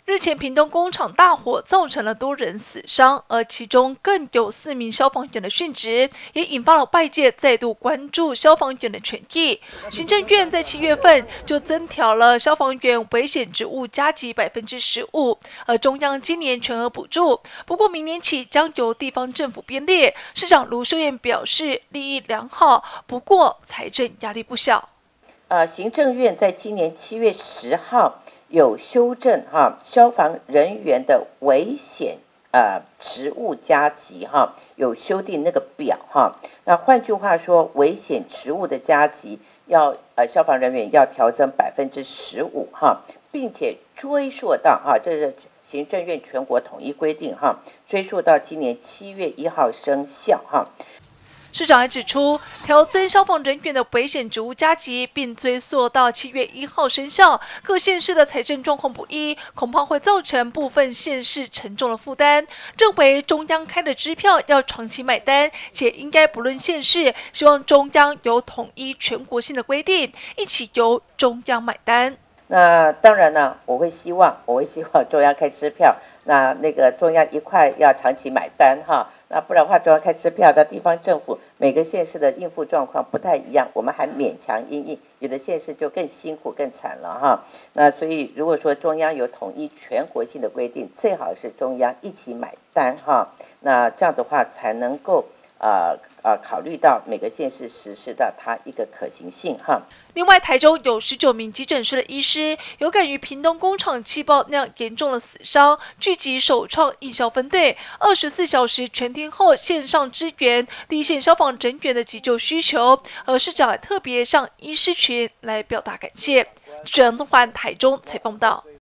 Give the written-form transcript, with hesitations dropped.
日前，屏东工厂大火造成了多人死伤，而其中更有4名消防员的殉职，也引发了外界再度关注消防员的权益。行政院在7月份就增调了消防员危险职务加给15%，而中央今年全额补助，不过明年起将由地方政府编列。市长卢秀燕表示，利益良好，不过财政压力不小。 行政院在今年7月10号。有修正消防人员的危险职务加给有修订那个表那换句话说，危险职务的加给要消防人员要调整15%并且追溯到这是行政院全国统一规定追溯到今年7月1号生效市长还指出，调增消防人员的危险职务加给，并追溯到7月1号生效。各县市的财政状况不一，恐怕会造成部分县市沉重的负担。认为中央开的支票要长期买单，且应该不论县市，希望中央有统一全国性的规定，一起由中央买单。 那当然呢，我会希望中央开支票，那个中央一块要长期买单那不然的话，中央开支票的地方政府每个县市的应付状况不太一样，我们还勉强因应，有的县市就更辛苦更惨了那所以如果说中央有统一全国性的规定，最好是中央一起买单那这样的话才能够考虑到每个县市实施到它一个可行性另外，台中有19名急诊室的医师有感于屏东工厂气爆那样严重的死伤，聚集首创义消分队，24小时全天候线上支援第一线消防人员的急救需求。而市长还特别向医师群来表达感谢。记者杨宗环台中采访报道。